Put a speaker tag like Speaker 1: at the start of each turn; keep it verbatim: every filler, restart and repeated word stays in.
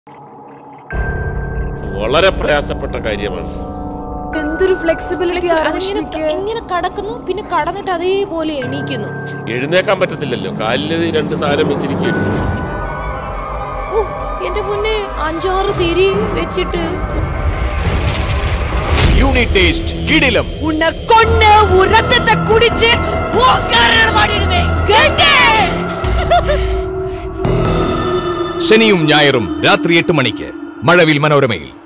Speaker 1: വളരെ പ്രയാസപ്പെട്ട കാര്യമാണ്.
Speaker 2: എന്തൊരു ഫ്ലെക്സിബിലിറ്റി
Speaker 3: ഇങ്ങനെ കടക്കുന്നു, പിന്നെ കടന്നിട്ട് അതേപോലെ എണീക്കുന്നു.
Speaker 1: എഴുന്നേക്കാൻ പറ്റത്തില്ലല്ലോ, കാലില് രണ്ട് സാധനം വെച്ചിരിക്കുന്നു.
Speaker 3: എന്റെ മുന്നേ അഞ്ചാറ് തിരി വെച്ചിട്ട്
Speaker 4: യൂണിറ്റ് ടേസ്റ്റ് കിടിലം
Speaker 3: ഉന്നെ കൊന്ന് ഉരത്തത്തെ കുടിച്ച്
Speaker 4: ശനിയും ഞായറും രാത്രി എട്ട് മണിക്ക് മഴവിൽ മനോരമയിൽ.